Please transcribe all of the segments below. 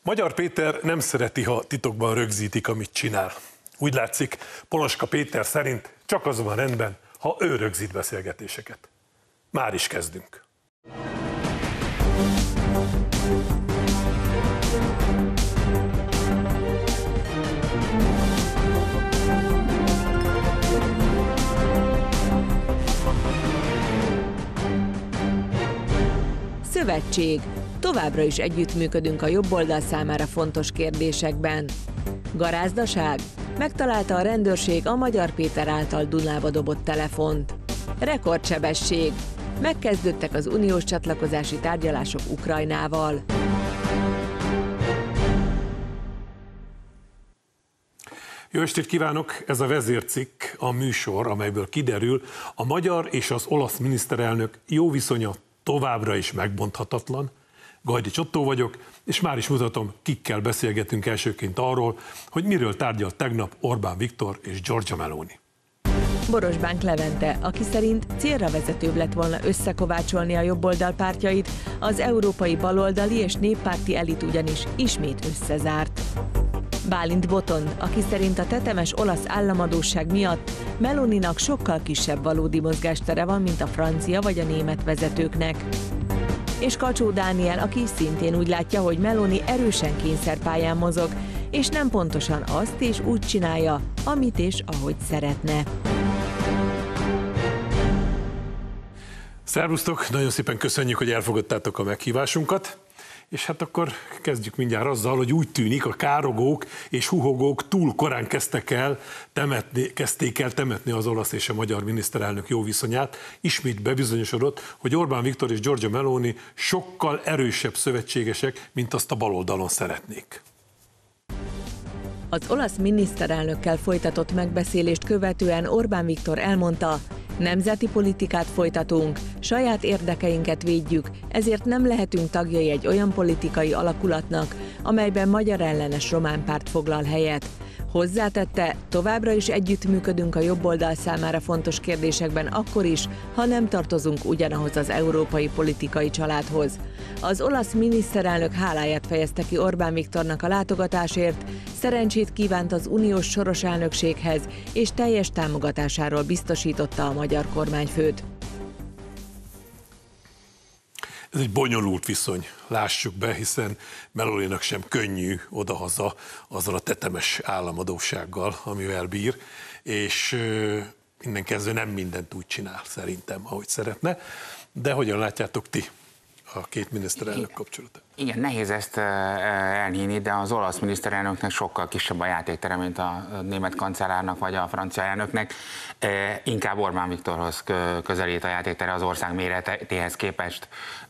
Magyar Péter nem szereti, ha titokban rögzítik, amit csinál. Úgy látszik, Poloska Péter szerint csak az van rendben, ha ő rögzít beszélgetéseket. Már is kezdünk. Szövetség. Továbbra is együttműködünk a jobboldal számára fontos kérdésekben. Garázdaság. Megtalálta a rendőrség a Magyar Péter által Dunába dobott telefont. Rekordsebesség. Megkezdődtek az uniós csatlakozási tárgyalások Ukrajnával. Jó estét kívánok! Ez a vezércikk, a műsor, amelyből kiderül, a magyar és az olasz miniszterelnök jó viszonya továbbra is megbonthatatlan. Gajdics Ottó vagyok, és már is mutatom, kikkel beszélgetünk elsőként arról, hogy miről tárgyalt tegnap Orbán Viktor és Giorgia Meloni. Borosbánk Levente, aki szerint célra vezetőbb lett volna összekovácsolni a jobboldal pártjait, az európai baloldali és néppárti elit ugyanis ismét összezárt. Bálint Botond, aki szerint a tetemes olasz államadósság miatt Meloninak sokkal kisebb valódi mozgástere van, mint a francia vagy a német vezetőknek. És Kacsó Dániel, aki szintén úgy látja, hogy Meloni erősen kényszerpályán mozog, és nem pontosan azt és úgy csinálja, amit és ahogy szeretne. Szervusztok, nagyon szépen köszönjük, hogy elfogadtátok a meghívásunkat. És hát akkor kezdjük mindjárt azzal, hogy úgy tűnik, a károgók és huhogók túl korán kezdték el temetni az olasz és a magyar miniszterelnök jó viszonyát. Ismét bebizonyosodott, hogy Orbán Viktor és Giorgia Meloni sokkal erősebb szövetségesek, mint azt a baloldalon szeretnék. Az olasz miniszterelnökkel folytatott megbeszélést követően Orbán Viktor elmondta, nemzeti politikát folytatunk, saját érdekeinket védjük, ezért nem lehetünk tagjai egy olyan politikai alakulatnak, amelyben magyar ellenes román párt foglal helyet. Hozzátette, továbbra is együttműködünk a jobboldal számára fontos kérdésekben akkor is, ha nem tartozunk ugyanahoz az európai politikai családhoz. Az olasz miniszterelnök háláját fejezte ki Orbán Viktornak a látogatásért, szerencsét kívánt az uniós soros elnökséghez, és teljes támogatásáról biztosította a magyar kormányfőt. Ez egy bonyolult viszony, lássuk be, hiszen Meloninak sem könnyű odahaza azzal a tetemes államadóssággal, amivel bír, és innen kezdve nem mindent úgy csinál szerintem, ahogy szeretne. De hogyan látjátok ti a két miniszterelnök kapcsolatát? Igen, nehéz ezt elhinni, de az olasz miniszterelnöknek sokkal kisebb a játéktere, mint a német kancellárnak vagy a francia elnöknek. Inkább Orbán Viktorhoz közelít a játéktere, az ország méretéhez képest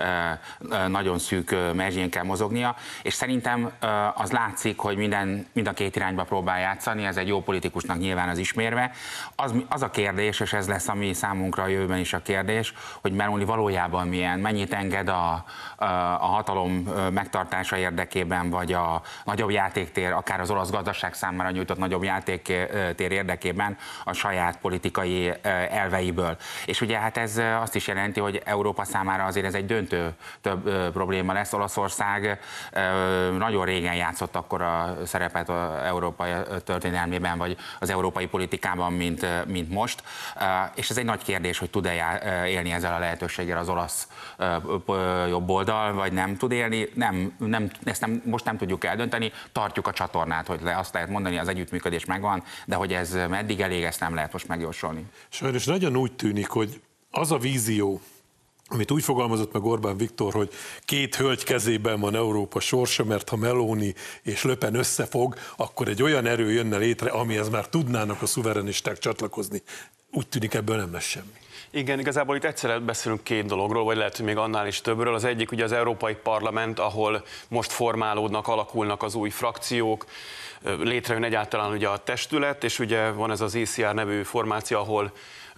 nagyon szűk mezsén kell mozognia, és szerintem az látszik, hogy mind a két irányba próbál játszani, ez egy jó politikusnak nyilván az ismérve. Az a kérdés, és ez lesz ami számunkra a jövőben is a kérdés, hogy Meloni valójában milyen, mennyit enged a hatalom megtartása érdekében, vagy a nagyobb játéktér, akár az olasz gazdaság számára nyújtott nagyobb játéktér érdekében a saját politikai elveiből. És ugye hát ez azt is jelenti, hogy Európa számára azért ez egy döntő probléma lesz. Olaszország nagyon régen játszott akkor a szerepet az Európai történelmében, vagy az európai politikában, mint most. És ez egy nagy kérdés, hogy tud-e élni ezzel a lehetőséggel az olasz jobboldal, vagy nem tud élni. Ezt most nem tudjuk eldönteni, tartjuk a csatornát, hogy azt lehet mondani, az együttműködés megvan, de hogy ez meddig elég, ezt nem lehet most megjósolni. Sajnos nagyon úgy tűnik, hogy az a vízió, amit úgy fogalmazott meg Orbán Viktor, hogy két hölgy kezében van Európa sorsa, mert ha Meloni és Le Pen összefog, akkor egy olyan erő jönne létre, amihez már tudnának a szuverenisták csatlakozni. Úgy tűnik, ebből nem lesz semmi. Igen, igazából itt egyszerre beszélünk két dologról, vagy lehet, hogy még annál is többről. Az egyik ugye az Európai Parlament, ahol most formálódnak, alakulnak az új frakciók, létrejön egyáltalán ugye a testület, és ugye van ez az ECR nevű formáció, ahol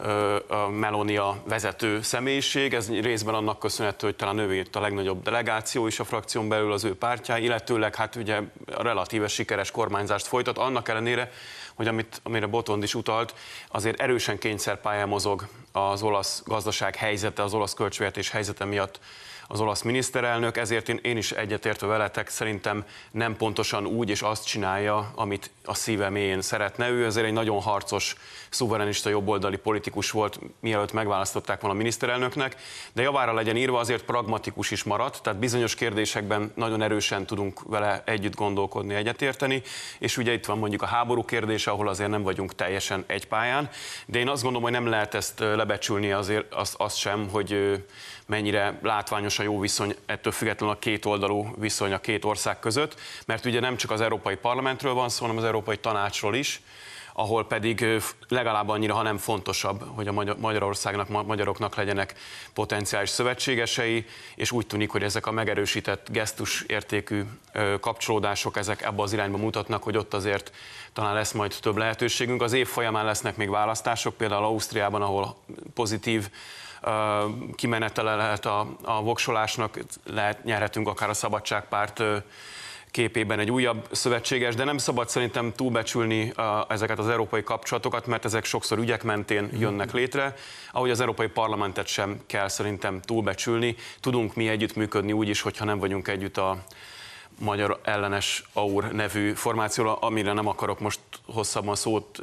a Meloni a vezető személyiség, ez részben annak köszönhető, hogy talán ő a legnagyobb delegáció is a frakción belül az ő pártján, illetőleg hát ugye relatíve sikeres kormányzást folytat, annak ellenére, hogy amire Botond is utalt, azért erősen kényszerpályán mozog az olasz gazdaság helyzete, az olasz költségvetés helyzete miatt az olasz miniszterelnök, ezért én is egyetértve veletek szerintem nem pontosan úgy, és azt csinálja, amit a szíve mélyén szeretne. Ő azért egy nagyon harcos, szuverenista jobboldali politikus volt, mielőtt megválasztották volna a miniszterelnöknek, de javára legyen írva, azért pragmatikus is maradt, tehát bizonyos kérdésekben nagyon erősen tudunk vele együtt gondolkodni, egyetérteni, és ugye itt van mondjuk a háború kérdése, ahol azért nem vagyunk teljesen egy pályán, de én azt gondolom, hogy nem lehet ezt lebecsülni azért azt sem, hogy mennyire látványos a jó viszony, ettől függetlenül a kétoldalú viszony a két ország között, mert ugye nem csak az Európai Parlamentről van szó, hanem az Európai Tanácsról is, ahol pedig legalább annyira, ha nem fontosabb, hogy a Magyarországnak, magyaroknak legyenek potenciális szövetségesei, és úgy tűnik, hogy ezek a megerősített gesztus értékű kapcsolódások, ezek ebbe az irányba mutatnak, hogy ott azért talán lesz majd több lehetőségünk. Az év folyamán lesznek még választások, például Ausztriában, ahol pozitív kimenetele lehet a voksolásnak, nyerhetünk akár a Szabadságpárt képében egy újabb szövetséges, de nem szabad szerintem túlbecsülni ezeket az európai kapcsolatokat, mert ezek sokszor ügyek mentén jönnek létre, ahogy az Európai Parlamentet sem kell szerintem túlbecsülni. Tudunk mi együttműködni úgy is, hogyha nem vagyunk együtt a Magyar Ellenes AUR nevű formációra, amire nem akarok most hosszabban szót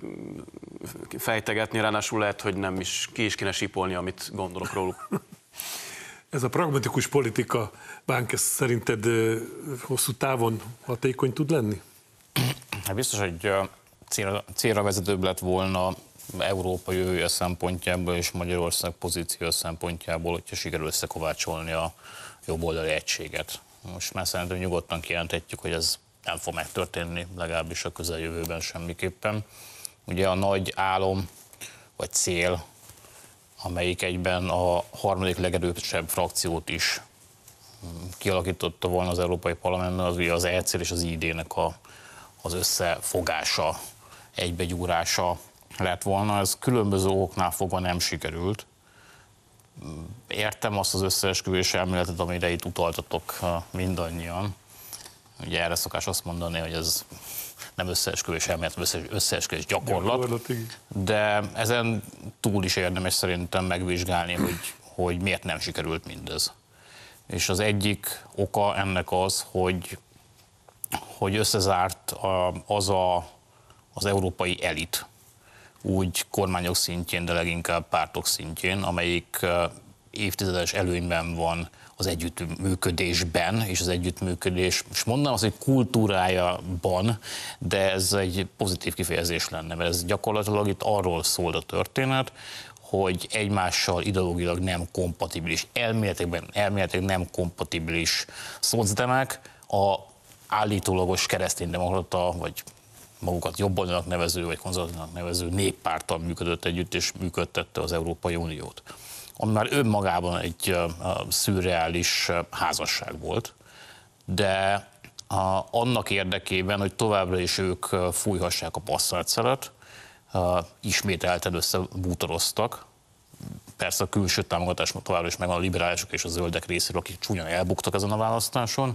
fejtegetni, ráadásul lehet, hogy nem is ki is kéne sípolni, amit gondolok róluk. Ez a pragmatikus politika, Bánk, szerinted hosszú távon hatékony tud lenni? Hát biztos, hogy célra vezetőbb lett volna Európa jövője szempontjából és Magyarország pozíció szempontjából, hogyha sikerül összekovácsolni a jobboldali egységet. Most már szerintem nyugodtan kijelenthetjük, hogy ez nem fog megtörténni, legalábbis a közeljövőben semmiképpen. Ugye a nagy álom vagy cél, amelyik egyben a harmadik legerősebb frakciót is kialakította volna az Európai Parlamentben, az ugye az ECR és az ID-nek az összefogása, egybegyúrása lett volna. Ez különböző okoknál fogva nem sikerült. Értem azt az összeesküvés elméletet, amire itt utaltatok mindannyian. Ugye erre szokás azt mondani, hogy ez nem összeesküvés elmélet, összeesküvés gyakorlat. De ezen túl is érdemes szerintem megvizsgálni, hogy miért nem sikerült mindez. És az egyik oka ennek az, hogy összezárt az európai elit, úgy kormányok szintjén, de leginkább pártok szintjén, amelyik évtizedes előnyben van az együttműködésben, és az együttműködés, és mondanám azt, hogy kultúrájában, de ez egy pozitív kifejezés lenne, mert ez gyakorlatilag itt arról szól a történet, hogy egymással ideológilag nem kompatibilis, elméletileg nem kompatibilis szocdemek a állítólagos kereszténydemokrata, vagy magukat jobboldalnak nevező, vagy konzervatívnak nevező néppárttal működött együtt, és működtette az Európai Uniót. Ami már önmagában egy szürreális házasság volt, de annak érdekében, hogy továbbra is ők fújhassák a passzártszelet, ismételten összebútoroztak. Persze a külső támogatás továbbra is megvan a liberálisok és a zöldek részéről, akik csúnyan elbuktak ezen a választáson,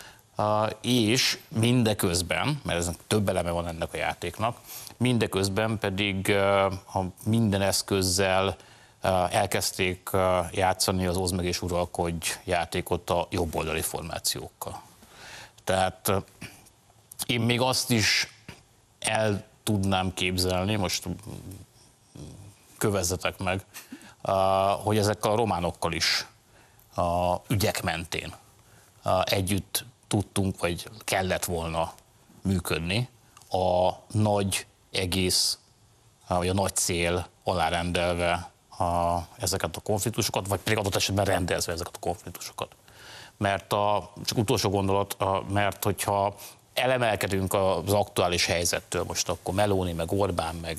és mindeközben, mert ez több eleme van ennek a játéknak, mindeközben pedig minden eszközzel elkezdték játszani az oszd meg és uralkodj játékot a jobboldali formációkkal. Tehát én még azt is el tudnám képzelni, most kövezzetek meg, hogy ezekkel a románokkal is ügyek mentén együtt tudtunk, vagy kellett volna működni a nagy egész, vagy a nagy cél alárendelve ezeket a konfliktusokat, vagy pedig adott esetben rendezve ezeket a konfliktusokat. Mert csak utolsó gondolat, mert hogyha elemelkedünk az aktuális helyzettől, most akkor Meloni, meg Orbán, meg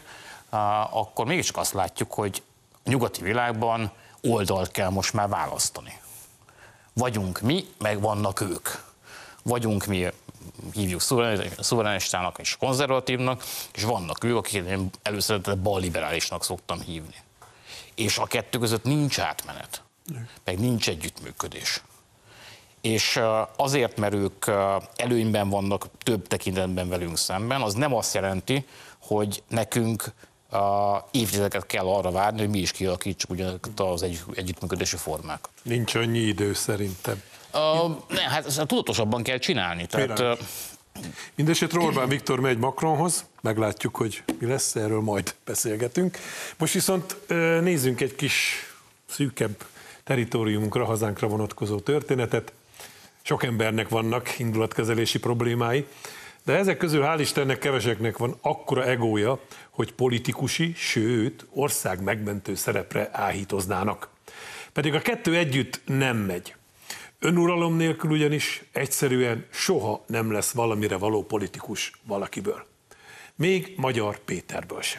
akkor mégiscsak azt látjuk, hogy a nyugati világban oldalt kell most már választani. Vagyunk mi, meg vannak ők. Vagyunk mi, hívjuk szuverenistának és konzervatívnak, és vannak ők, akiket én előszeretettel balliberálisnak szoktam hívni. És a kettő között nincs átmenet, meg nincs együttműködés. És azért, mert ők előnyben vannak több tekintetben velünk szemben, az nem azt jelenti, hogy nekünk évtizedeket kell arra várni, hogy mi is kialakítsuk ugyanazokat az együttműködési formákat. Nincs annyi idő szerintem. Hát ezt tudatosabban kell csinálni. Tehát, Mindenesetre Orbán Viktor megy Macronhoz, meglátjuk, hogy mi lesz, erről majd beszélgetünk. Most viszont nézzünk egy kis szűkebb teritoriumunkra, hazánkra vonatkozó történetet. Sok embernek vannak indulatkezelési problémái, de ezek közül hál' Istennek keveseknek van akkora egója, hogy politikusi, sőt ország megmentő szerepre áhítoznának. Pedig a kettő együtt nem megy. Önuralom nélkül ugyanis egyszerűen soha nem lesz valamire való politikus valakiből. Még Magyar Péterből sem.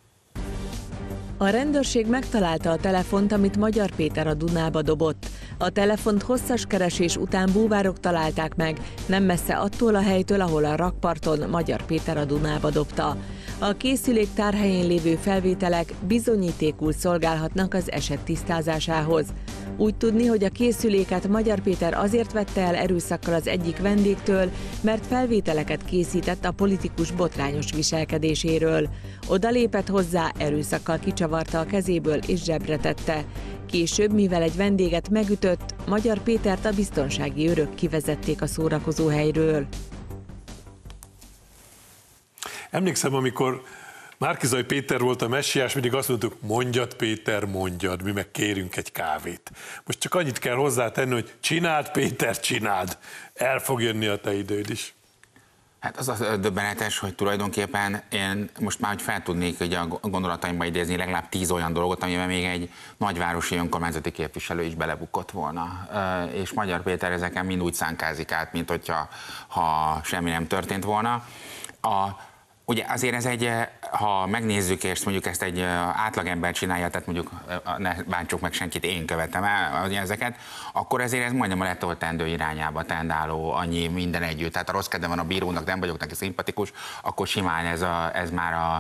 A rendőrség megtalálta a telefont, amit Magyar Péter a Dunába dobott. A telefont hosszas keresés után búvárok találták meg, nem messze attól a helytől, ahol a rakparton Magyar Péter a Dunába dobta. A készülék tárhelyén lévő felvételek bizonyítékul szolgálhatnak az eset tisztázásához. Úgy tudni, hogy a készüléket Magyar Péter azért vette el erőszakkal az egyik vendégtől, mert felvételeket készített a politikus botrányos viselkedéséről. Oda lépett hozzá, erőszakkal kicsavarta a kezéből és zsebre tette. Később, mivel egy vendéget megütött, Magyar Pétert a biztonsági őrök kivezették a szórakozóhelyről. Emlékszem, amikor Márki-Zay Péter volt a messiás, mindig azt mondtuk, mondjad Péter, mondjad, mi meg kérünk egy kávét. Most csak annyit kell hozzátenni, hogy csináld Péter, csináld, el fog jönni a te időd is. Hát az a döbbenetes, hogy tulajdonképpen én most már hogy fel tudnék ugye a gondolataimba idézni legalább 10 olyan dolgot, amiben még egy nagyvárosi önkormányzati képviselő is belebukott volna. És Magyar Péter ezeken mind úgy szánkázik át, mint hogyha semmi nem történt volna. Ugye azért ez egy, ha megnézzük, és mondjuk ezt egy átlagember csinálja, tehát mondjuk ne bántsuk meg senkit, én követem el ezeket, akkor ezért ez majdnem a letoltendő irányába tendáló annyi minden együtt. Tehát a rossz kedve van a bírónak, nem vagyok neki szimpatikus, akkor simán ez már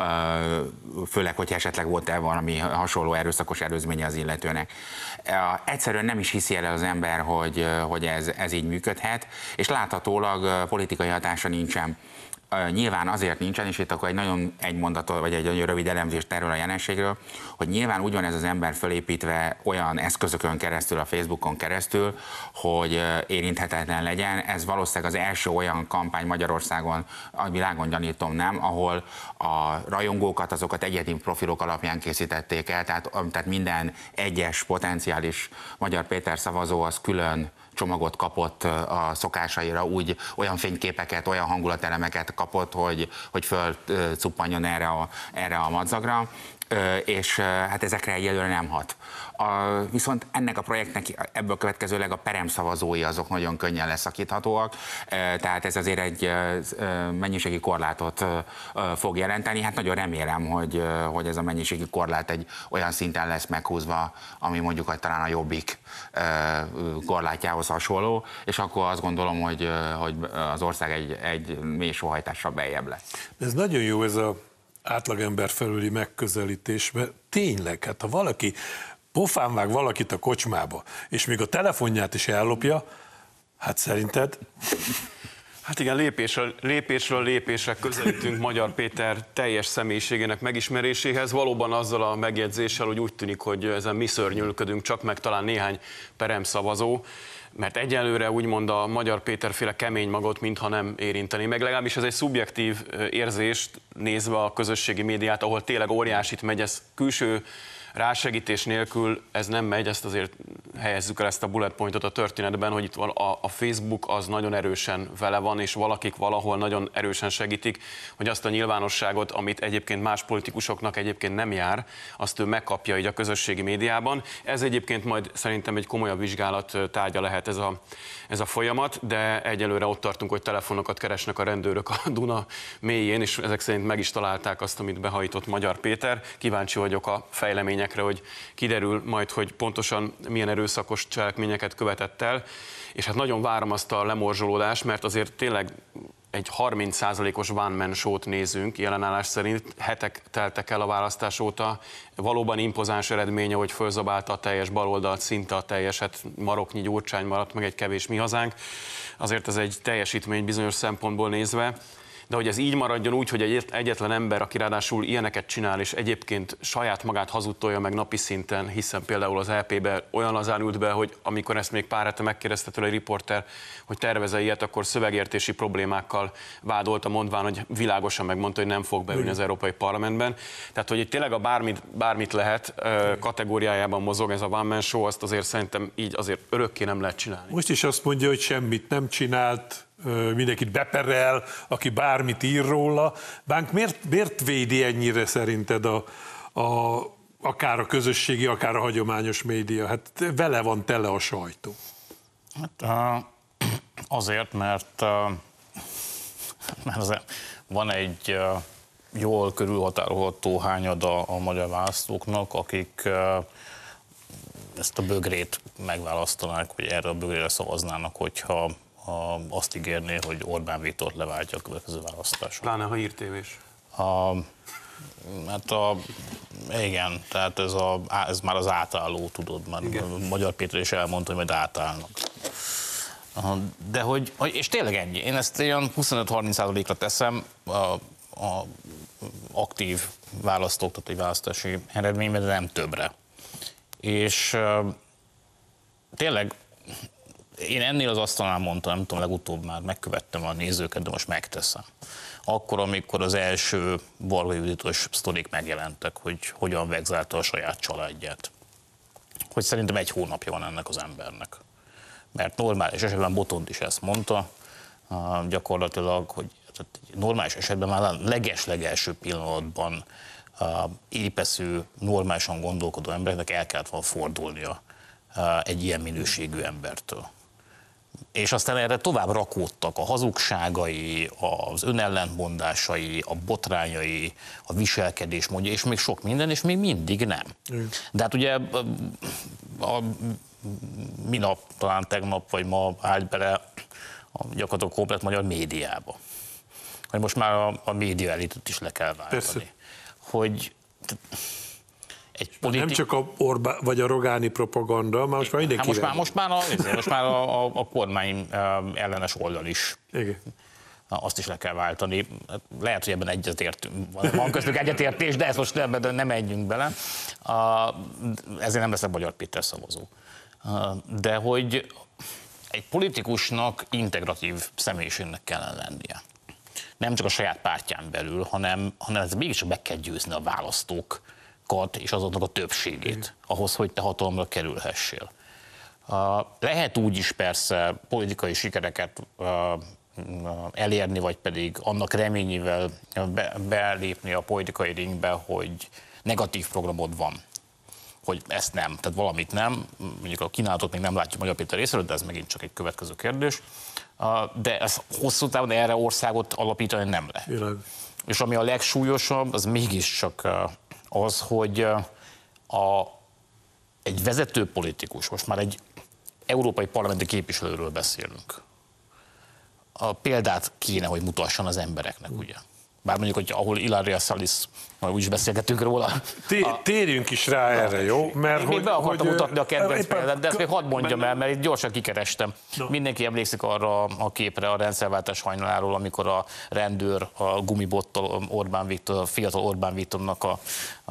főleg, hogyha esetleg volt-e valami hasonló erőszakos előzménye az illetőnek. Egyszerűen nem is hiszi el az ember, hogy ez így működhet, és láthatólag politikai hatása nincsen. Nyilván azért nincsen, és itt akkor egy mondatot, vagy egy nagyon rövid elemzést erről a jelenségről, hogy nyilván úgy van ez az ember fölépítve olyan eszközökön keresztül, a Facebookon keresztül, hogy érinthetetlen legyen. Ez valószínűleg az első olyan kampány Magyarországon, a világon gyanítom nem, ahol a rajongókat, azokat egyedi profilok alapján készítették el, tehát minden egyes potenciális Magyar Péter szavazó az külön csomagot kapott a szokásaira, olyan fényképeket, olyan hangulatelemeket kapott, hogy fölcuppanjon erre a madzagra, és hát ezekre egyelőre nem hat. Viszont ennek a projektnek ebből következőleg a peremszavazói azok nagyon könnyen leszakíthatóak, tehát ez azért egy mennyiségi korlátot fog jelenteni. Hát nagyon remélem, hogy ez a mennyiségi korlát egy olyan szinten lesz meghúzva, ami mondjuk talán a Jobbik korlátjához hasonló, és akkor azt gondolom, hogy az ország egy mély sóhajtással beljebb lesz. Ez nagyon jó, ez az átlagember felüli megközelítés, mert tényleg, hát ha valaki pofán vág valakit a kocsmába, és még a telefonját is ellopja, hát szerinted? Hát igen, lépésről lépésre közelítünk Magyar Péter teljes személyiségének megismeréséhez, valóban azzal a megjegyzéssel, hogy úgy tűnik, hogy ezen mi szörnyűlködünk, csak meg talán néhány peremszavazó, mert egyelőre úgymond a Magyar Péter-féle kemény magot mintha nem érinteni. Meg legalábbis ez egy szubjektív érzést nézve a közösségi médiát, ahol tényleg óriásit megy, ez külső rásegítés nélkül ez nem megy, ezt azért helyezzük el ezt a bullet pointot a történetben, hogy itt van a Facebook az nagyon erősen vele van, és valakik valahol nagyon erősen segítik, hogy azt a nyilvánosságot, amit egyébként más politikusoknak egyébként nem jár, azt ő megkapja így a közösségi médiában. Ez egyébként majd szerintem egy komolyabb vizsgálat tárgya lehet ez a folyamat, de egyelőre ott tartunk, hogy telefonokat keresnek a rendőrök a Duna mélyén, és ezek szerint meg is találták azt, amit behajtott Magyar Péter. Kíváncsi vagyok a fejleményekre, hogy kiderül majd, hogy pontosan milyen erőszakos cselekményeket követett el, és hát nagyon várom azt a lemorzsolódást, mert azért tényleg egy 30%-os one-man show-t nézünk jelenállás szerint, hetek teltek el a választás óta, valóban impozáns eredménye, hogy fölzabálta a teljes baloldalt, szinte a teljeset, Maroknyi Gyurcsány maradt meg egy kevés Mi Hazánk, azért ez egy teljesítmény bizonyos szempontból nézve, de hogy ez így maradjon úgy, hogy egyetlen ember, aki ráadásul ilyeneket csinál, és egyébként saját magát hazudtolja meg napi szinten, hiszen például az EP-be olyan lazán ült be, hogy amikor ezt még pár hete megkérdezte tőle egy riporter, hogy tervez-e ilyet, akkor szövegértési problémákkal vádolta, mondván, hogy világosan megmondta, hogy nem fog beülni az Európai Parlamentben. Tehát, hogy itt tényleg a bármit lehet kategóriájában mozog ez a one man show, azt azért szerintem így azért örökké nem lehet csinálni. Most is azt mondja, hogy semmit nem csinált, mindenkit beperel, aki bármit ír róla. Bánk miért védi ennyire szerinted akár a közösségi, akár a hagyományos média? Hát vele van tele a sajtó. Hát, azért, mert van egy jól körülhatárolható hányada a magyar választóknak, akik ezt a bögrét megválasztanák, hogy erre a bögrére szavaznának, hogyha azt ígérné, hogy Orbán Viktort leváltja a következő választáson. Pláne, ha hírtévés. Igen, tehát ez már az átálló, tudod, már Magyar Péter is elmondta, hogy majd átállnak. De és tényleg ennyi. Én ezt olyan 25-30%-ra teszem a aktív választók, tehát egy választási eredményben, de nem többre. És tényleg én ennél az asztalnál mondtam, nem tudom, legutóbb már megkövettem a nézőket, de most megteszem. Akkor, amikor az első Varga Juditos sztorik megjelentek, hogy hogyan vegzálta a saját családját. Hogy szerintem 1 hónapja van ennek az embernek. Mert normális esetben Botond is ezt mondta, gyakorlatilag, hogy normális esetben már a leges-legelső pillanatban épeszű, normálisan gondolkodó embereknek el kellett volna fordulnia egy ilyen minőségű embertől. És aztán erre tovább rakódtak a hazugságai, az önellentmondásai, a botrányai, a viselkedés módja, és még sok minden, és még mindig nem. De hát ugye minap, talán tegnap vagy ma állt bele gyakorlatilag komplet magyar médiába. Hogy most már a média elitet is le kell váltani. Persze. Hogy nem csak a Orbán vagy a Rogáni propaganda, már most már mindenki. Most már a kormány ellenes oldal is. Igen. Azt is le kell váltani. Lehet, hogy ebben egyetértünk. Van köztük egyetértés, de ezt most nem menjünk bele. Ezért nem leszek Magyar Péter szavazó. De hogy egy politikusnak integratív személyiségnek kellene lennie. Nem csak a saját pártján belül, hanem ez mégiscsak meg kell győzni a választókat és azoknak a többségét, ahhoz, hogy te hatalomra kerülhessél. Lehet úgy is persze politikai sikereket elérni, vagy pedig annak reményével belépni a politikai ringbe, hogy negatív programod van. Hogy ezt nem, tehát valamit nem, mondjuk a kínálatot még nem látjuk Magyar Péter részéről, de ez megint csak egy következő kérdés. De ez hosszú távon erre országot alapítani nem lehet. Világ. És ami a legsúlyosabb, az mégiscsak az, hogy egy vezető politikus, most már egy európai parlamenti képviselőről beszélünk, a példát kéne, hogy mutasson az embereknek, ugye? Bár mondjuk, hogy ahol Ilaria Salis, majd úgyis beszélgetünk róla. Térjünk is rá erre, jó? Mert én be akartam mutatni a kedvenc példát, de ezt még hadd mondjam el, mert itt gyorsan kikerestem. Mindenki emlékszik arra a képre a rendszerváltás hajnaláról, amikor a rendőr a gumibottal Orbán Viktor, a fiatal Orbán Viktornak a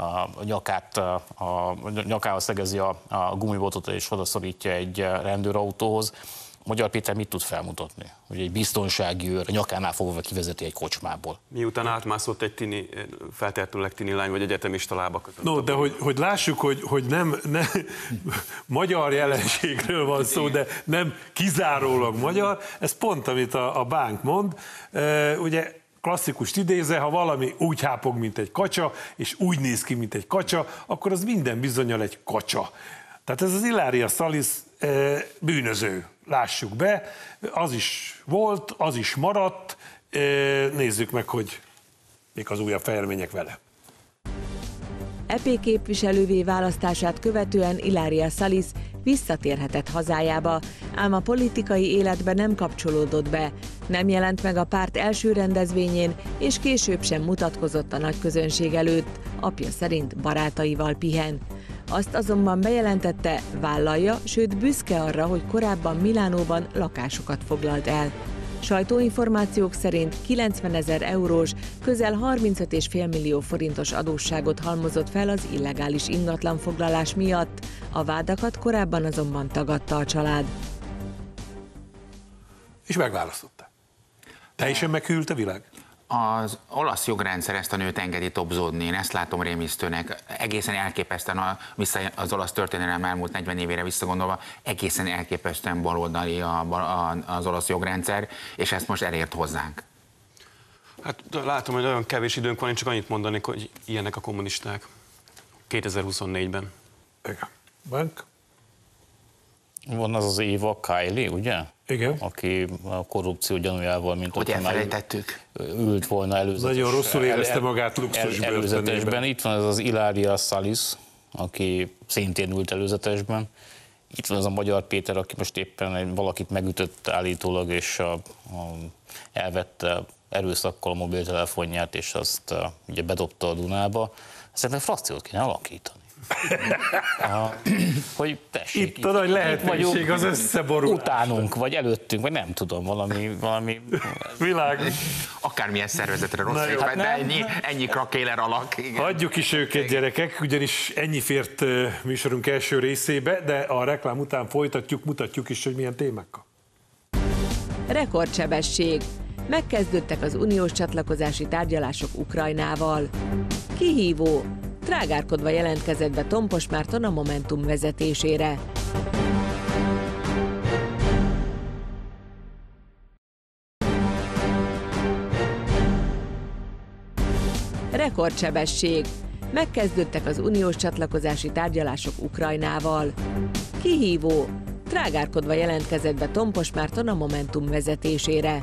nyakához szegezi a gumibotot és odaszorítja egy rendőrautóhoz. Magyar Péter mit tud felmutatni? Hogy egy biztonsági őr a nyakánál fogva kivezeti egy kocsmából. Miután átmászott egy feltétlenül tini lány vagy egyetemista lába között. No, de hogy lássuk, hogy nem magyar jelenségről van szó, de nem kizárólag magyar, ez pont, amit a Bánk mond. Ugye klasszikust idéze, ha valami úgy hápog, mint egy kacsa, és úgy néz ki, mint egy kacsa, akkor az minden bizonnyal egy kacsa. Tehát ez az Ilaria Salis bűnöző, lássuk be, az is volt, az is maradt, nézzük meg, hogy mik az újabb fejlemények vele. EP képviselővé választását követően Ilaria Salis visszatérhetett hazájába, ám a politikai életbe nem kapcsolódott be, nem jelent meg a párt első rendezvényén, és később sem mutatkozott a nagyközönség előtt, apja szerint barátaival pihen. Azt azonban bejelentette, vállalja, sőt büszke arra, hogy korábban Milánóban lakásokat foglalt el. Sajtóinformációk szerint 90 000 eurós, közel 35,5 millió forintos adósságot halmozott fel az illegális ingatlanfoglalás miatt. A vádakat korábban azonban tagadta a család. És megválasztotta. Teljesen meghűlt a világ? Az olasz jogrendszer ezt a nőt engedi tobzódni, én ezt látom rémisztőnek. Egészen elképesztően, az olasz történelem elmúlt 40 évére visszagondolva, egészen elképesztően baloldali az olasz jogrendszer, és ezt most elért hozzánk. Hát látom, hogy nagyon kevés időnk van, én csak annyit mondanék, hogy ilyenek a kommunisták 2024-ben. Igen. Bank? Van az Éva Kaili, ugye? Igen. Aki a korrupció gyanújával, mint hogy elfelejtettük. Ült volna előzetesben. Nagyon rosszul érezte magát luxusbörtönében. Itt van ez az Ilaria Salis, aki szintén ült előzetesben. Itt van ez a Magyar Péter, aki most éppen valakit megütött állítólag, és elvette erőszakkal a mobiltelefonját, és azt ugye bedobta a Dunába. Szerintem frakciót kéne alakítani. Hogy tessék, itt a nagy lehetőség, az összeborulás. Utánunk, vagy előttünk, vagy nem tudom, valami... Világos. Akármilyen szervezetre rossz hát de ennyi krakéler alak. Igen. Hagyjuk is őket, gyerekek, ugyanis ennyi fért műsorunk első részébe, de a reklám után folytatjuk, mutatjuk is, hogy milyen témákkal. Rekordsebesség. Megkezdődtek az uniós csatlakozási tárgyalások Ukrajnával. Kihívó. Trágárkodva jelentkezett be Tompos Márton a Momentum vezetésére. Rekordsebesség. Megkezdődtek az uniós csatlakozási tárgyalások Ukrajnával. Kihívó. Trágárkodva jelentkezett be Tompos Márton a Momentum vezetésére.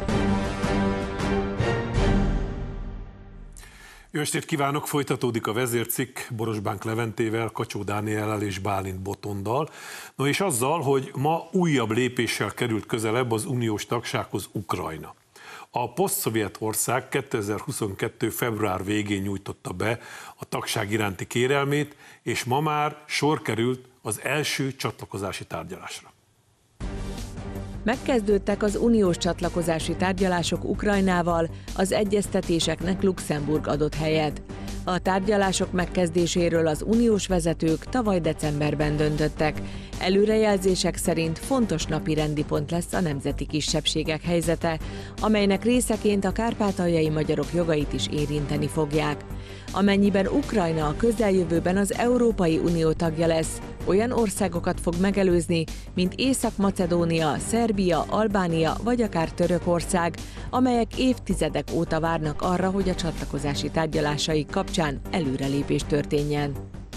Jó estét kívánok! Folytatódik a vezércikk Borosbánk Leventével, Kacsó Dániellel és Bálint Botondal. No és azzal, hogy ma újabb lépéssel került közelebb az uniós tagsághoz Ukrajna. A posztszovjet ország 2022. február végén nyújtotta be a tagság iránti kérelmét, és ma már sor került az első csatlakozási tárgyalásra. Megkezdődtek az uniós csatlakozási tárgyalások Ukrajnával, az egyeztetéseknek Luxemburg adott helyet. A tárgyalások megkezdéséről az uniós vezetők tavaly decemberben döntöttek. Előrejelzések szerint fontos napirendi pont lesz a nemzeti kisebbségek helyzete, amelynek részeként a kárpátaljai magyarok jogait is érinteni fogják. Amennyiben Ukrajna a közeljövőben az Európai Unió tagja lesz, olyan országokat fog megelőzni, mint Észak-Macedónia, Szerbia, Albánia vagy akár Törökország, amelyek évtizedek óta várnak arra, hogy a csatlakozási tárgyalásaik kapcsán előrelépés történjen.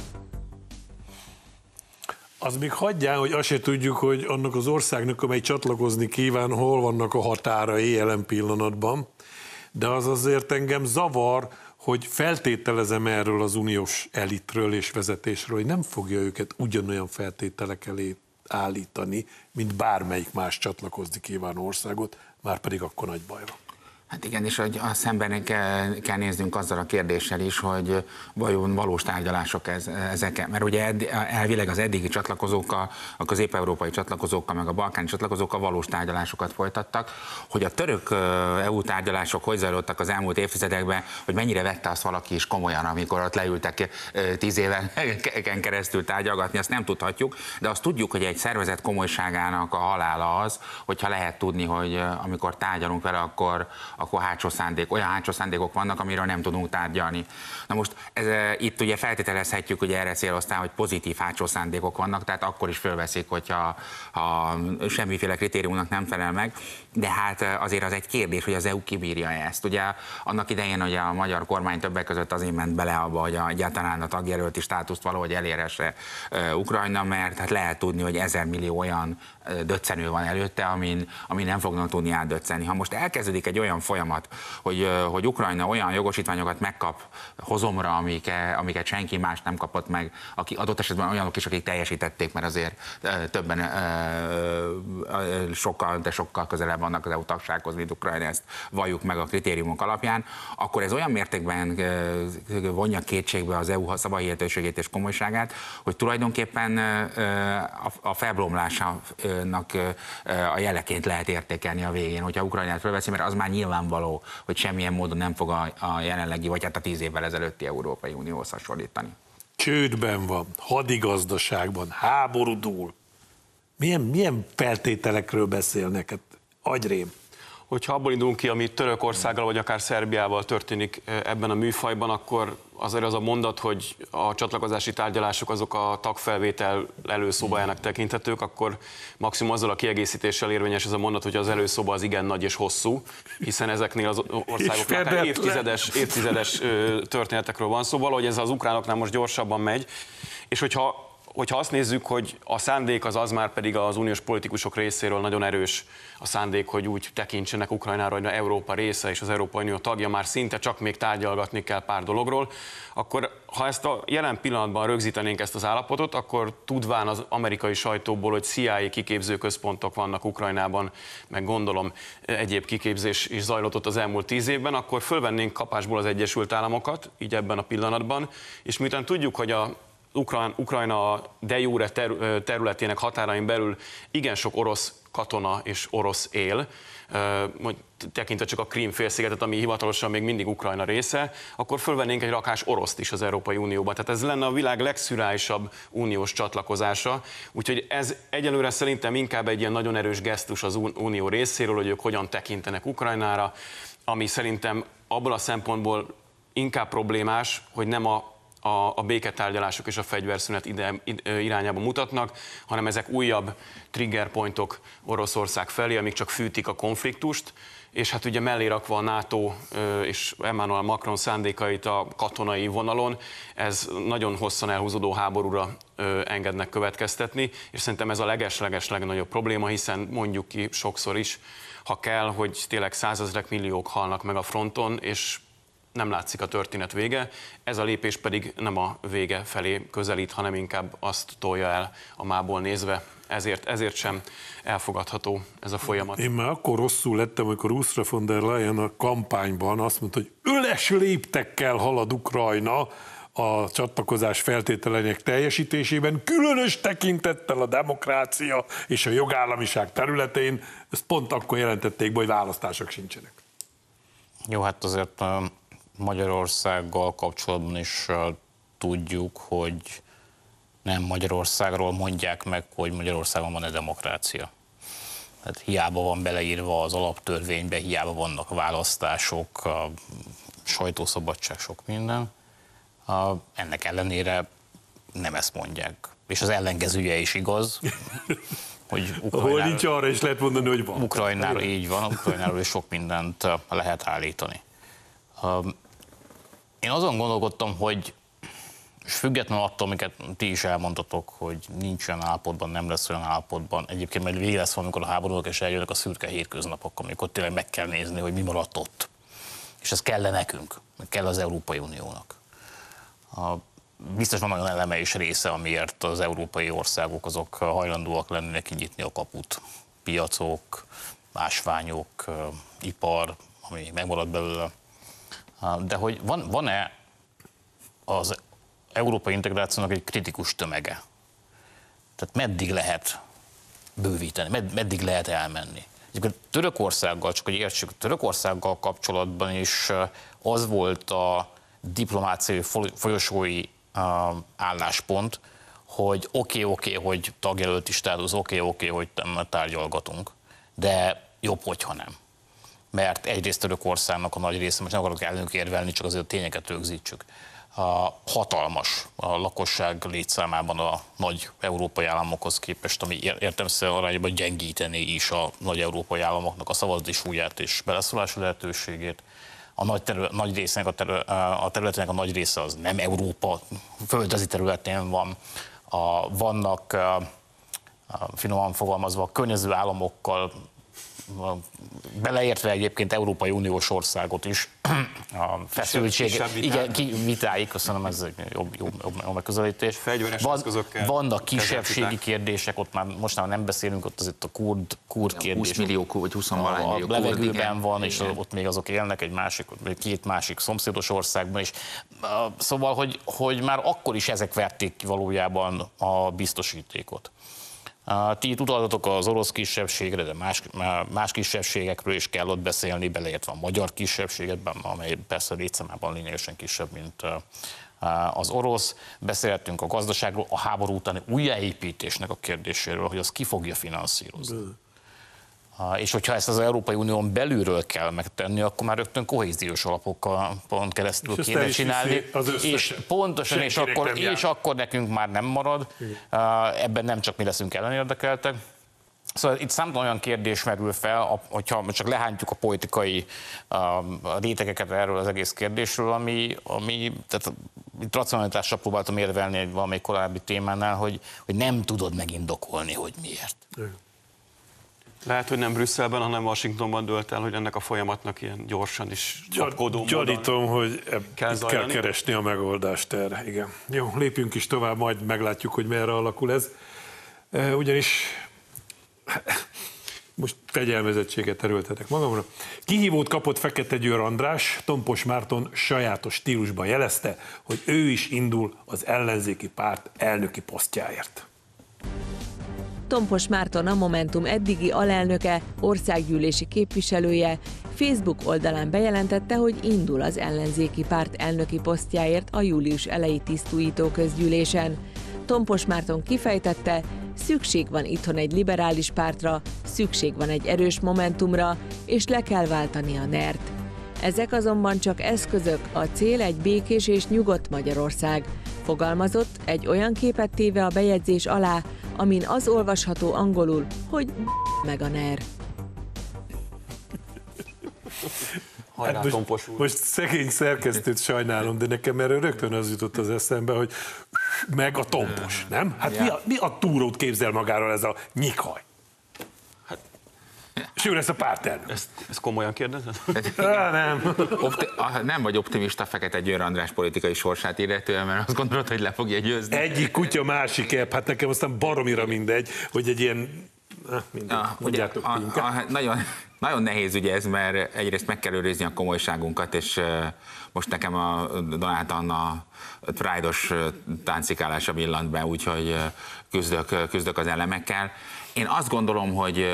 Az még hagyján, hogy azt se tudjuk, hogy annak az országnak, amely csatlakozni kíván, hol vannak a határai jelen pillanatban, de az azért engem zavar, hogy feltételezem erről az uniós elitről és vezetésről, hogy nem fogja őket ugyanolyan feltételek elé állítani, mint bármelyik más csatlakozni kívánó országot, már pedig akkor nagy baj van. Hát igen, és hogy a szemben kell néznünk azzal a kérdéssel is, hogy vajon valós tárgyalások ezek, mert ugye elvileg az eddigi csatlakozókkal, a közép-európai csatlakozókkal, meg a balkáni csatlakozókkal valós tárgyalásokat folytattak, hogy a török EU tárgyalások hogy zajlottak az elmúlt évtizedekben, hogy mennyire vette azt valaki is komolyan, amikor ott leültek 10 éven keresztül tárgyalgatni, azt nem tudhatjuk, de azt tudjuk, hogy egy szervezet komolyságának a halála az, hogyha lehet tudni, hogy amikor tárgyalunk vele, akkor olyan hátsó szándékok vannak, amiről nem tudunk tárgyalni. Na most itt ugye feltételezhetjük, hogy erre céloztál, hogy pozitív hátsó szándékok vannak, tehát akkor is fölveszik, hogyha semmiféle kritériumnak nem felel meg, de hát azért az egy kérdés, hogy az EU kibírja ezt. Ugye annak idején, hogy a magyar kormány többek között azért ment bele abba, hogy egyáltalán a tagjelölti státuszt valahogy elérhesse Ukrajna, mert hát lehet tudni, hogy 1000 millió olyan döccenő van előtte, amin nem fognak tudni átdöccenni. Ha most elkezdődik egy olyan folyamat, folyamat, hogy Ukrajna olyan jogosítványokat megkap hozomra, amiket senki más nem kapott meg, aki adott esetben olyanok is, akik teljesítették, mert azért többen sokkal közelebb vannak az EU tagsághoz, mint Ukrajna, ezt valljuk meg a kritériumok alapján, akkor ez olyan mértékben vonja kétségbe az EU szavahihetőségét és komolyságát, hogy tulajdonképpen a felbomlásának a jeleként lehet értékelni a végén, hogyha Ukrajnát felveszi, mert az már nyilvánvaló, hogy semmilyen módon nem fog a jelenlegi, vagy hát a 10 évvel ezelőtti Európai Unióhoz hasonlítani. Csődben van, hadigazdaságban, háború dúl. Milyen feltételekről beszélnek? Hát, agyrém. Hogyha abból indulunk ki, ami Törökországgal vagy akár Szerbiával történik ebben a műfajban, akkor azért az a mondat, hogy a csatlakozási tárgyalások azok a tagfelvétel előszobájának tekinthetők, akkor maximum azzal a kiegészítéssel érvényes ez a mondat, hogy az előszoba az igen nagy és hosszú, hiszen ezeknél az országoknál évtizedes történetekről van szó, valahogy ez az ukránoknál most gyorsabban megy, és hogyha azt nézzük, hogy a szándék az már pedig az uniós politikusok részéről nagyon erős a szándék, hogy úgy tekintsenek Ukrajnára, hogy Európa része és az Európai Unió tagja, már szinte csak még tárgyalgatni kell pár dologról, akkor ha ezt a jelen pillanatban rögzítenénk ezt az állapotot, akkor tudván az amerikai sajtóból, hogy CIA kiképző központok vannak Ukrajnában, meg gondolom egyéb kiképzés is zajlott ott az elmúlt 10 évben, akkor fölvennénk kapásból az Egyesült Államokat, így ebben a pillanatban, és miután tudjuk, hogy a Ukrajna de jure területének határain belül igen sok orosz katona és orosz él, tekintve csak a Krím-félszigetet, ami hivatalosan még mindig Ukrajna része, akkor fölvennénk egy rakás oroszt is az Európai Unióba. Tehát ez lenne a világ legszürálisabb uniós csatlakozása. Úgyhogy ez egyelőre szerintem inkább egy ilyen nagyon erős gesztus az unió részéről, hogy ők hogyan tekintenek Ukrajnára, ami szerintem abból a szempontból inkább problémás, hogy nem a béketárgyalások és a fegyverszünet irányába mutatnak, hanem ezek újabb triggerpointok Oroszország felé, amik csak fűtik a konfliktust, és hát ugye mellé rakva a NATO és Emmanuel Macron szándékait a katonai vonalon, ez nagyon hosszan elhúzódó háborúra engednek következtetni, és szerintem ez a leges-leges legnagyobb probléma, hiszen mondjuk ki sokszor is, ha kell, hogy tényleg százezrek, milliók halnak meg a fronton, és nem látszik a történet vége, ez a lépés pedig nem a vége felé közelít, hanem inkább azt tolja el a mából nézve. Ezért sem elfogadható ez a folyamat. Én már akkor rosszul lettem, amikor Ursula von der Leyen a kampányban azt mondta, hogy üles léptekkel halad Ukrajna a csatlakozás feltételeinek teljesítésében, különös tekintettel a demokrácia és a jogállamiság területén. Ezt pont akkor jelentették be, hogy választások sincsenek. Jó, hát azért Magyarországgal kapcsolatban is tudjuk, hogy nem Magyarországról mondják meg, hogy Magyarországon van-e demokrácia. Tehát hiába van beleírva az alaptörvénybe, hiába vannak választások, sajtószabadság, sok minden. Ennek ellenére nem ezt mondják. És az ellenkezője is igaz, hogy ahol nincs, arra is lehet mondani, hogy van. Ukrajnáról így van, Ukrajnáról is sok mindent lehet állítani. Én azon gondolkodtam, hogy függetlenül attól, amiket ti is elmondtatok, hogy nincs olyan állapotban, nem lesz olyan állapotban, egyébként majd vége lesz valamikor a háborúk, és eljönnek a szürke hétköznapok, amikor tényleg meg kell nézni, hogy mi maradt ott. És ez kell nekünk, kell az Európai Uniónak. Biztos van olyan eleme és része, amiért az európai országok azok hajlandóak lennének kinyitni a kaput. Piacok, ásványok, ipar, ami megmarad belőle. De hogy van-e az európai integrációnak egy kritikus tömege? Tehát meddig lehet bővíteni, meddig lehet elmenni? Törökországgal, csak hogy értsük, Törökországgal kapcsolatban is az volt a diplomáciai folyosói álláspont, hogy oké, hogy tagjelölti státusz, oké, hogy tárgyalgatunk, de jobb, hogyha nem. Mert egyrészt Törökországnak a nagy része, most nem akarok ellenük érvelni, csak azért a tényeket rögzítsük, hatalmas a lakosság létszámában a nagy európai államokhoz képest, ami értelemszerűen arányban gyengíteni is a nagy európai államoknak a szavazati súlyát és beleszólási lehetőségét. A területének a nagy része az nem Európa földrajzi területén van, vannak finoman fogalmazva a környező államokkal beleértve egyébként Európai Uniós országot is, a feszültség, igen, vitáig, köszönöm, ez egy jobb megközelítés. Vannak kisebbségi kérdések, ott már most nem beszélünk, ott azért a kurd kérdés. 20 millió vagy 20-valahány millió kurd, levegőben van, és ott még azok élnek egy két másik szomszédos országban is. Szóval, hogy már akkor is ezek verték ki valójában a biztosítékot. Ti itt utaltatok az orosz kisebbségre, de más kisebbségekről is kell ott beszélni, beleértve a magyar kisebbségekben, amely persze létszámában lényegesen kisebb, mint az orosz. Beszéltünk a gazdaságról, a háború utáni újjáépítésnek a kérdéséről, hogy az ki fogja finanszírozni. És hogyha ezt az Európai Unión belülről kell megtenni, akkor már rögtön kohéziós alapokon keresztül kéne csinálni, és pontosan, és akkor nekünk már nem marad, ebben nem csak mi leszünk ellenérdekeltek. Szóval itt számtalan olyan kérdés merül fel, hogyha csak lehántjuk a politikai rétegeket erről az egész kérdésről, ami tehát itt racionalitással próbáltam érvelni egy valamelyik korábbi témánál, hogy nem tudod megindokolni, hogy miért. Lehet, hogy nem Brüsszelben, hanem Washingtonban dölt el, hogy ennek a folyamatnak ilyen gyorsan is csapkodó módon gyanítom, hogy kell keresni a megoldást erre. Igen. Jó, lépjünk is tovább, majd meglátjuk, hogy merre alakul ez. Ugyanis most fegyelmezettséget erőltetek magamra. Kihívót kapott Fekete Győr András, Tompos Márton sajátos stílusban jelezte, hogy ő is indul az ellenzéki párt elnöki posztjáért. Tompos Márton, a Momentum eddigi alelnöke, országgyűlési képviselője Facebook oldalán bejelentette, hogy indul az ellenzéki párt elnöki posztjáért a július eleji tisztújító közgyűlésen. Tompos Márton kifejtette, szükség van itthon egy liberális pártra, szükség van egy erős Momentumra, és le kell váltani a NER-t. Ezek azonban csak eszközök, a cél egy békés és nyugodt Magyarország. Fogalmazott, egy olyan képet téve a bejegyzés alá, amin az olvasható angolul, hogy meg a NER. Hát most szegény szerkesztőt sajnálom, de nekem erről rögtön az jutott az eszembe, hogy meg a Tompos, nem? Hát mi a túrót képzel magáról ez a nyikhaj? És ő lesz a pártelnök. Ezt komolyan kérdezed? Nem. Nem vagy optimista Fekete Győr András politikai sorsát illetően, mert azt gondolod, hogy le fogja győzni. Egyik kutya, másik ebb. Hát nekem aztán baromira mindegy, hogy egy ilyen... Nagyon nehéz ugye ez, mert egyrészt meg kell őrizni a komolyságunkat, és most nekem a Donát Anna Pride-os táncikálása villant be, úgyhogy küzdök az elemekkel. Én azt gondolom, hogy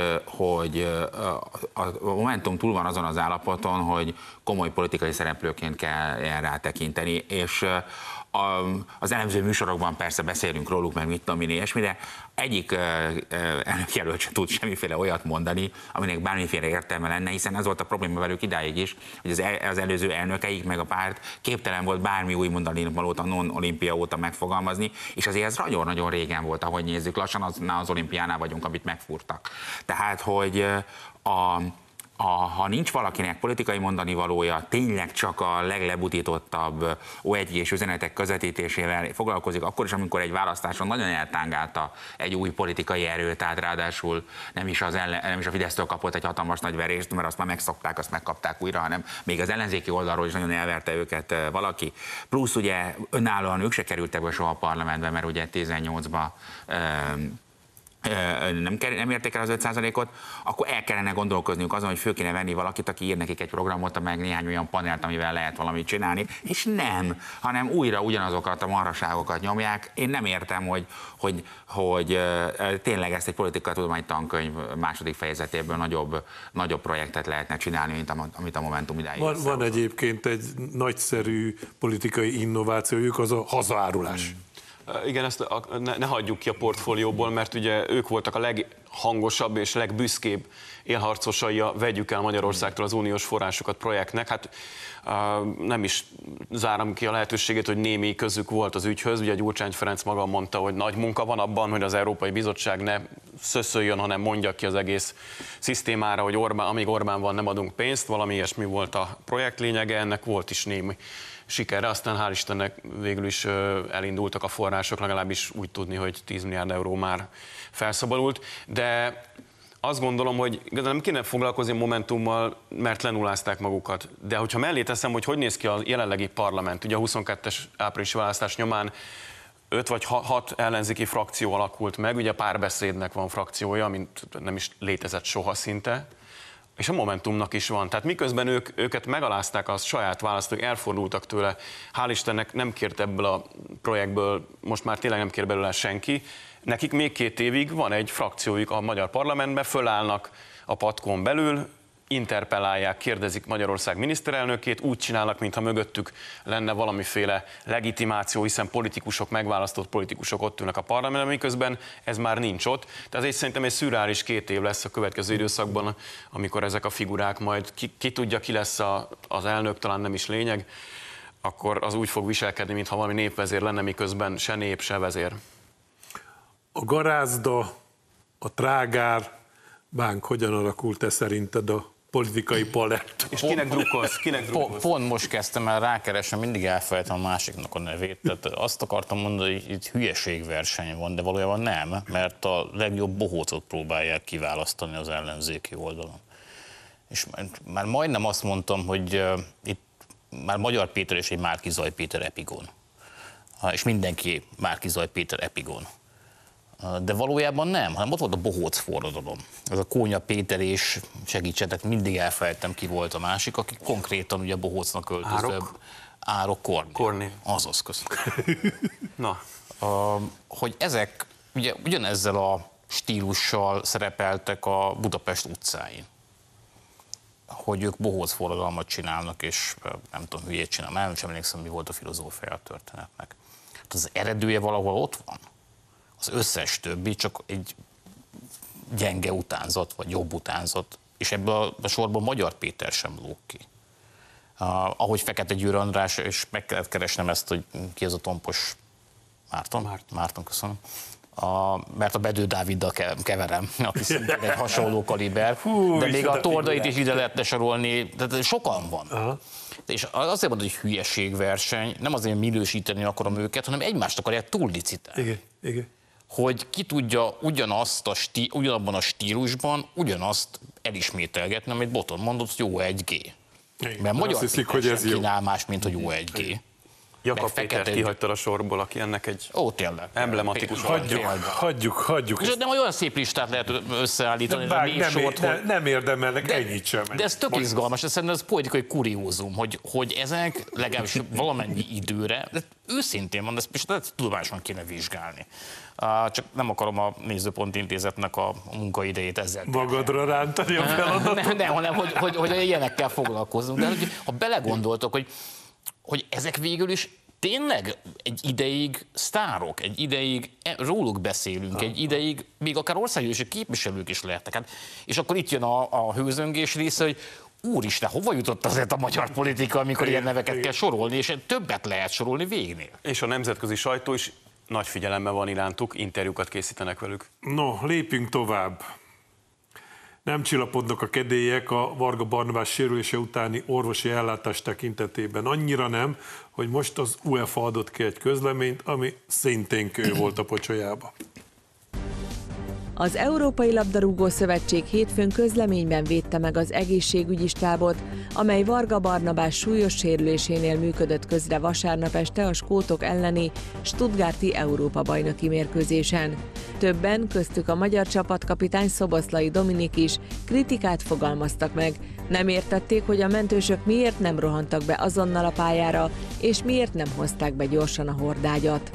a Momentum túl van azon az állapoton, hogy komoly politikai szereplőként kell rá tekinteni, és az elemző műsorokban persze beszélünk róluk, meg mit tudom én, ilyesmi, de egyik elnökjelölt sem tud semmiféle olyat mondani, aminek bármiféle értelme lenne, hiszen ez volt a probléma velük idáig is, hogy az előző elnökeik meg a párt képtelen volt bármi új mondani valót a non-olimpia óta megfogalmazni, és azért ez nagyon-nagyon régen volt, ahogy nézzük, lassan az olimpiánál vagyunk, amit megfúrtak. Tehát, hogy ha nincs valakinek politikai mondani valója, tényleg csak a leglebutítottabb O1-s üzenetek közvetítésével foglalkozik, akkor is, amikor egy választáson nagyon eltángálta egy új politikai erő, tehát ráadásul nem is a Fidesztől kapott egy hatalmas nagy verést, mert azt már megszokták, azt megkapták újra, hanem még az ellenzéki oldalról is nagyon elverte őket valaki. Plusz ugye önállóan ők se kerültek be soha a parlamentbe, mert ugye 18-ba nem érték el az 5%-ot, akkor el kellene gondolkozniuk azon, hogy föl kéne venni valakit, aki ír nekik egy programot, meg néhány olyan panelt, amivel lehet valamit csinálni, és nem, hanem újra ugyanazokat a marhaságokat nyomják. Én nem értem, hogy tényleg ezt egy politikatudományi tankönyv második fejezetéből nagyobb projektet lehetne csinálni, mint amit a Momentum idáig. Van egyébként egy nagyszerű politikai innovációjuk, az a hazaárulás. Igen, ezt ne hagyjuk ki a portfólióból, mert ugye ők voltak a leghangosabb és legbüszkébb élharcosai a vegyük el Magyarországtól az uniós forrásokat projektnek. Hát nem is zárom ki a lehetőségét, hogy némi közük volt az ügyhöz. Ugye Gyurcsány Ferenc maga mondta, hogy nagy munka van abban, hogy az Európai Bizottság ne szöszöljön, hanem mondja ki az egész szisztémára, hogy amíg Orbán van, nem adunk pénzt. Valami ilyesmi volt a projekt lényege, ennek volt is némi sikerre, aztán hál' Istennek végül is elindultak a források, legalábbis úgy tudni, hogy 10 milliárd euró már felszabadult, de azt gondolom, hogy nem kéne foglalkozni Momentummal, mert lenullázták magukat. De hogyha mellé teszem, hogy néz ki a jelenlegi parlament, ugye a 22-es áprilisi választás nyomán 5 vagy 6 ellenzéki frakció alakult meg, ugye a Párbeszédnek van frakciója, mint nem is létezett soha szinte, és a Momentumnak is van. Tehát miközben őket megalázták a saját választók, elfordultak tőle, hál' Istennek nem kért ebből a projektből, most már tényleg nem kér belőle senki, nekik még 2 évig van egy frakciójuk a magyar parlamentben, fölállnak a patkon belül, interpellálják, kérdezik Magyarország miniszterelnökét, úgy csinálnak, mintha mögöttük lenne valamiféle legitimáció, hiszen politikusok, megválasztott politikusok ott ülnek a parlamentben, miközben ez már nincs ott. Tehát ez szerintem egy szürreális 2 év lesz a következő időszakban, amikor ezek a figurák majd, ki tudja, ki lesz az elnök, talán nem is lényeg, akkor az úgy fog viselkedni, mintha valami népvezér lenne, miközben se nép, se vezér. A garázda, a trágár, bánk, hogyan alakult te szerinted a politikai palett? És kinek drukkolsz? Pont most kezdtem el rákeresni, mindig elfelejtem a másiknak a nevét. Tehát azt akartam mondani, hogy itt hülyeségverseny van, de valójában nem, mert a legjobb bohócot próbálják kiválasztani az ellenzéki oldalon. És már majdnem azt mondtam, hogy itt már Magyar Péter és egy Márki-Zay Péter epigon. És mindenki Márki-Zay Péter epigon. De valójában nem, hanem ott volt a bohóc forradalom. Ez a Kónya Péter és segítsetek, mindig elfelejtem, ki volt a másik, aki konkrétan ugye bohócnak költözve. Árok Kornél. Azaz, köszönöm. Na. Hogy ezek ugye ugyanezzel a stílussal szerepeltek a Budapest utcáin. Hogy ők bohóc forradalmat csinálnak, és nem tudom, hülyét csinálnak, nem emlékszem, mi volt a filozófia a történetnek. Az eredője valahol ott van. Az összes többi csak egy gyenge utánzat, vagy jobb utánzat, és ebből a sorban Magyar Péter sem lóg ki. Ahogy Fekete Győr András, és meg kellett keresnem ezt, hogy ki az a tompos Márton, köszönöm. Mert a Bedő Dáviddal keverem, aki szintén egy hasonló kaliber, de még a Tordait is ide lehetne sorolni, tehát sokan van. Aha. És azért mondom, hogy hülyeségverseny, nem azért minősíteni akarom őket, hanem egymást akarják túllicitálni. Igen. Hogy ki tudja ugyanabban a stílusban ugyanazt elismételgetni, amit Botond mondott, jó 1G. Mert Magyar Péter sem kínál más, mint hogy jó 1G. Jakab Pétert kihagytad a sorból, aki ennek egy emblematikus Hagyjuk. És nem olyan szép listát lehet összeállítani, nem érdemelnek ennyit sem. De ez tök izgalmas, szerintem ez politikai kuriózum, hogy ezek legalábbis valamennyi időre, de őszintén van, ezt tudományosan kéne vizsgálni. Csak nem akarom a Nézőpont Intézetnek a munkaidejét ezzel. Magadra rántani a feladatot? Nem, hanem hogy ilyenekkel foglalkozunk. De ha belegondoltok, hogy ezek végül is tényleg egy ideig sztárok, egy ideig róluk beszélünk, egy ideig még akár országgyűlési képviselők is lehetnek. Hát, és akkor itt jön a hőzöngés része, hogy úristen, hova jutott azért a magyar politika, amikor ilyen neveket kell sorolni, és többet lehet sorolni végnél. És a nemzetközi sajtó is nagy figyelemmel van irántuk, interjúkat készítenek velük. No, lépjünk tovább. Nem csillapodnak a kedélyek a Varga Barnabás sérülése utáni orvosi ellátás tekintetében. Annyira nem, hogy most az UEFA adott ki egy közleményt, ami szintén kő volt a pocsolyába. Az Európai Labdarúgó Szövetség hétfőn közleményben védte meg az egészségügyi stábot, amely Varga Barnabás súlyos sérülésénél működött közre vasárnap este a skótok elleni stuttgarti Európa-bajnoki mérkőzésen. Többen, köztük a magyar csapatkapitány Szoboszlai Dominik is kritikát fogalmaztak meg. Nem értették, hogy a mentősök miért nem rohantak be azonnal a pályára, és miért nem hozták be gyorsan a hordágyat.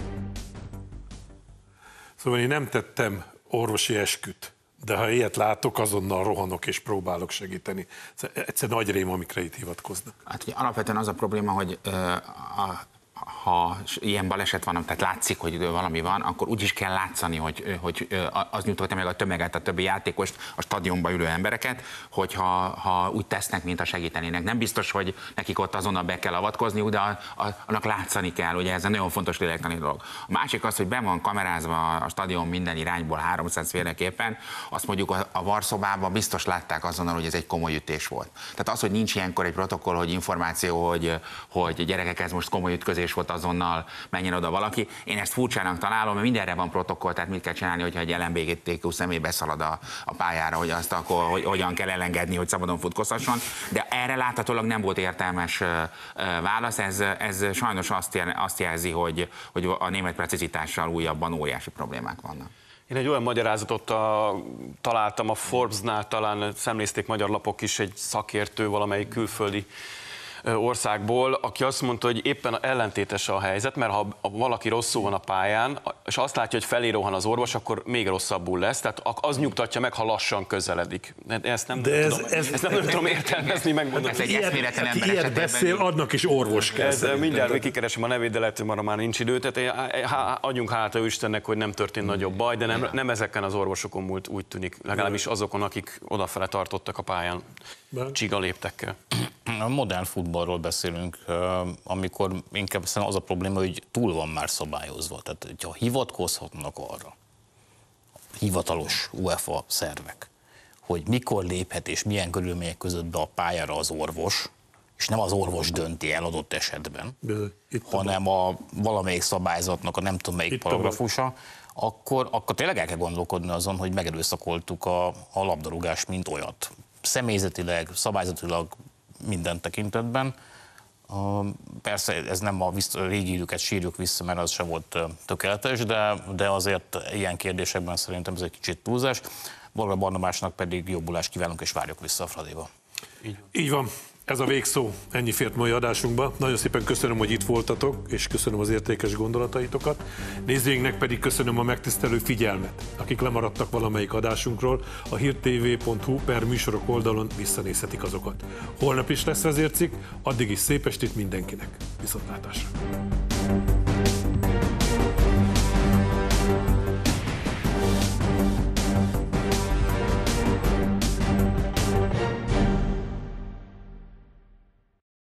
Szóval én nem tettem orvosi esküt, de ha ilyet látok, azonnal rohanok és próbálok segíteni. Egyszer nagy rém, amikre itt hivatkoznak. Hát ugye alapvetően az a probléma, hogy ha ilyen baleset van, tehát látszik, hogy valami van, akkor úgy is kell látszani, hogy az nyújtotta meg a tömeget, a többi játékost, a stadionba ülő embereket, hogyha úgy tesznek, mint a segítenének. Nem biztos, hogy nekik ott azonnal be kell avatkozniuk, de annak látszani kell, ugye ez egy nagyon fontos lélektani dolog. A másik az, hogy be van kamerázva a stadion minden irányból 300 féleképpen, azt mondjuk a varszobában biztos látták azonnal, hogy ez egy komoly ütés volt. Tehát az, hogy nincs ilyenkor egy protokoll, hogy információ, hogy gyerekek, ez most komoly ütközés volt, azonnal menjen oda valaki. Én ezt furcsának találom, mert mindenre van protokoll, tehát mit kell csinálni, hogyha egy LMBTQ személy beszalad a pályára, hogy azt akkor hogyan kell elengedni, hogy szabadon futkozhasson. De erre láthatólag nem volt értelmes válasz. Ez sajnos azt jelzi, hogy a német precizitással újabban óriási problémák vannak. Én egy olyan magyarázatot találtam a Forbes-nál, talán szemlézték magyar lapok is, egy szakértő valamelyik külföldi országból, aki azt mondta, hogy éppen ellentétes a helyzet, mert ha valaki rosszul van a pályán, és azt látja, hogy felé rohan az orvos, akkor még rosszabbul lesz, tehát az nyugtatja meg, ha lassan közeledik. Ezt nem tudom értelmezni, megmondom. Ez egy eszméletlen ember ilyet beszél, annak is orvos kell. Mindjárt kikeresem a nevét, de lehet, hogy már nincs idő. Tehát adjunk hála Istennek, hogy nem történt nagyobb baj, de nem ezeken az orvosokon múlt, úgy tűnik, legalábbis azokon, akik odafele tartottak a pályán csiga léptekkel. A modern futballról beszélünk, amikor inkább az a probléma, hogy túl van már szabályozva. Tehát, hogyha hivatkozhatnak arra, hivatalos UEFA szervek, hogy mikor léphet és milyen körülmények között be a pályára az orvos, és nem az orvos dönti el adott esetben, hanem valamelyik szabályzatnak a nem tudom melyik paragrafusa, akkor tényleg el kell gondolkodni azon, hogy megerőszakoltuk a labdarúgást, mint olyat. Személyzetileg, szabályzatilag, minden tekintetben. Persze ez nem a régi időket sírjuk vissza, mert az sem volt tökéletes, de azért ilyen kérdésekben szerintem ez egy kicsit túlzás. Varga Barnabásnak pedig jobbulást kívánunk, és várjuk vissza a Fradiba. Így van. Ez a végszó, ennyi fért mai adásunkba. Nagyon szépen köszönöm, hogy itt voltatok, és köszönöm az értékes gondolataitokat. Nézőinknek pedig köszönöm a megtisztelő figyelmet. Akik lemaradtak valamelyik adásunkról, a hírtv.hu/műsorok oldalon visszanézhetik azokat. Holnap is lesz vezércikk, addig is szép estét mindenkinek. Viszontlátásra!